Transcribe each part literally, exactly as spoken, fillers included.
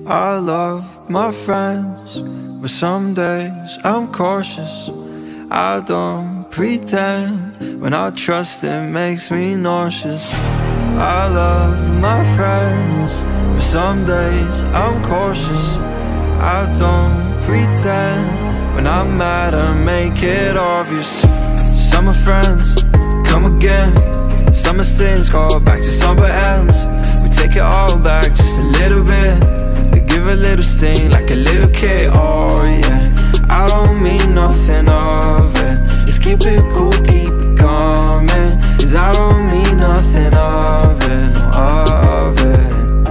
I love my friends, but some days I'm cautious. I don't pretend, when I trust it makes me nauseous. I love my friends, but some days I'm cautious. I don't pretend, when I'm mad I make it obvious. Summer friends, come again. Summer sins call back to summer ends. We take it all back just a little bit. We give a little sting like a little kid, oh yeah. I don't mean nothing of it. Just keep it cool, keep it coming, cause I don't mean nothing of it, no of it.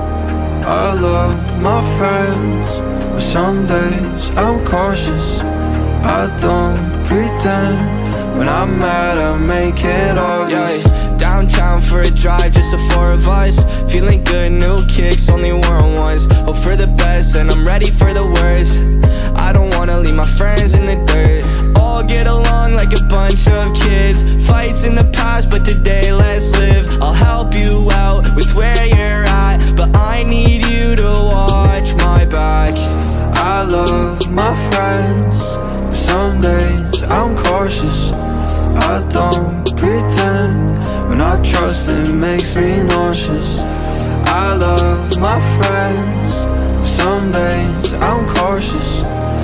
I love my friends, but some days I'm cautious. I don't pretend, when I'm mad I make it obvious. Yeah. Downtown for a drive, just the four of us. Feeling good, new kicks, only worn ones. Hope for the best and I'm ready for the worst. I don't wanna leave my friends in the dirt. All get along like a bunch of kids. Fights in the past, but today let's live. I'll help you out with where you're at, but I need you to watch my back. I love my friends, but some days I'm cautious. I don't pretend, when I trust it makes me nauseous. I love my friends, but some days I'm cautious.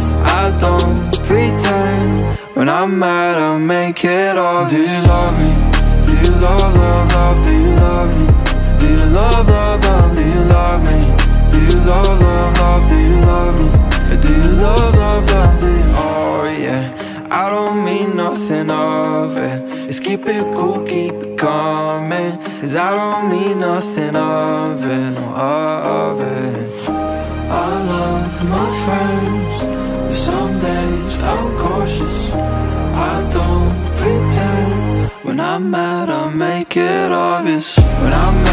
I don't pretend, when I'm mad I make it obvious. Do you love me? Do you love, love, love? Do you love me? Do you love, love, love? Do you love me? Do you love, love, love? Do you love me? Do you love, love, love? Do you? Oh yeah, I don't mean nothing of it. Just keep it cool, keep it coming, cause I don't mean nothing of it, no of it. I love my friends, but some days I'm cautious. I don't pretend, when I'm mad I make it obvious. When I'm mad